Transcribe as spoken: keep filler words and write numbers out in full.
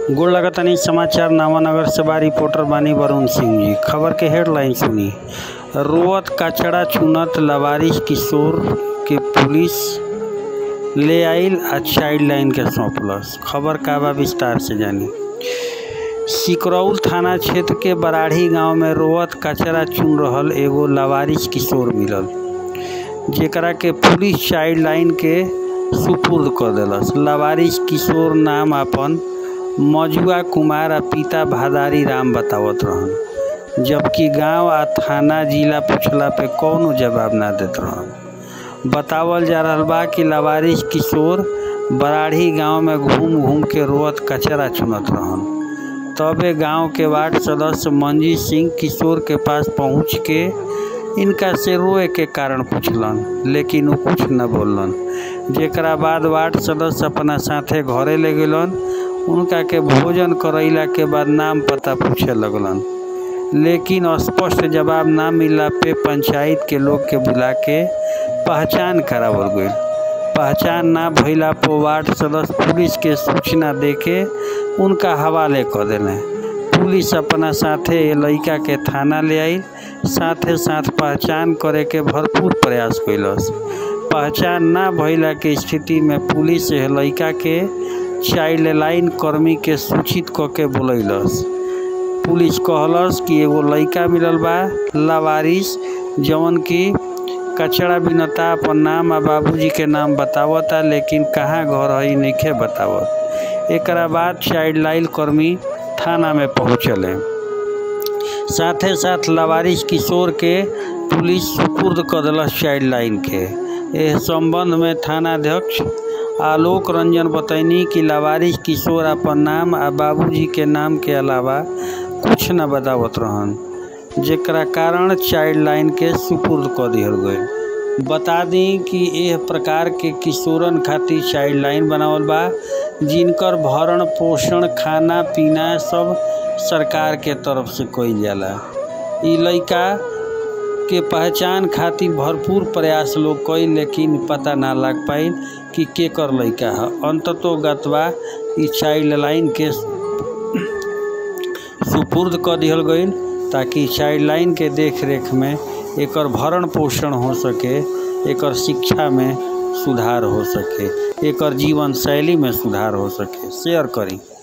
गोड़ लगतनी समाचार नावानगर से बा रिपोर्टर बानी वरुण सिंह जी। खबर के हेडलाइन सुनी। रोअत कचड़ा चुनत लावारिस किशोर के पुलिस ले आइल आ चाइल्ड लाइन के सौंपलस। खबर का बा विस्तार से जानी। सिकरौल थाना क्षेत्र के बराढ़ी गांव में रोअत कचरा चुन रहल एगो लावारिस किशोर मिलल, जेकरा के पुलिस चाइल्ड लाइन के सुपुर्द कर देलस। लावारिस किशोर नाम अपन मजुआ कुमार आ पिता भादारी राम बतावत रहन, जबकि गांव आ थाना जिला पूछला पे कौनो जवाब ना देत रहन। बतावल जा रहल बा कि लावारिस किशोर बराढ़ी गांव में घूम घूम के रोअत कचरा चुनत रहन। तबे गांव के वार्ड सदस्य मंजीत सिंह किशोर के पास पहुंच के इनका से रोए के कारण पूछलन, लेकिन वो कुछ न बोलन। जेकरा बाद वार्ड सदस्य अपना साथे घरे ले गेलन। उनका के भोजन करैला के बाद नाम पता पूछे लगलन, लेकिन स्पष्ट जवाब ना मिलला पे पंचायत के लोग के बुला के पहचान करावल गई। पहचान ना भइला पर वार्ड सदस्य पुलिस के सूचना देके उनका हवाले कर देले। पुलिस अपना साथे ये लड़का के थाना ले आई, साथे साथ पहचान करे के भरपूर प्रयास कैलस। पहचान ना भइला के स्थिति में पुलिस ये लड़का के चाइल्ड लाइन कर्मी के सूचित क के बुलैलस। पुलिस कहलस कि एगो लड़का मिलल बा लावारिस, जवन की कचड़ा बिनता, अपन नाम आ बाबूजी के नाम बतावता, लेकिन कहाँ घर है नइखे बतावत। एकरा बाद चाइल्ड लाइन कर्मी थाना में पहुँचले। साथे साथ लावारिस किशोर के पुलिस सुपुर्द कर दिलस चाइल्ड लाइन के। एह संबंध में थानाध्यक्ष आलोक रंजन बतैनी कि लावारिस किशोर अपन नाम आ बाबूजी के नाम के अलावा कुछ न बतावत रहन, जेकरा कारण चाइल्ड लाइन के सुपुर्द कर दिहल गई। बता दी कि यह प्रकार के किशोरन खातिर चाइल्ड लाइन बनावल बा, जिनकर भरण पोषण खाना पीना सब सरकार के तरफ से कइल जाला। इ लइका के पहचान खातिर भरपूर प्रयास लोग कई, लेकिन पता ना लग पाइल कि केकर लइका है। अंततोगत्वा इ चाइल्ड लाइन के सुपुर्द कर दिहल गईल, ताकि चाइल्ड लाइन के देख रेख में एकर भरण पोषण हो सके, एकर शिक्षा में सुधार हो सके, एकर जीवन शैली में सुधार हो सके। शेयर करी।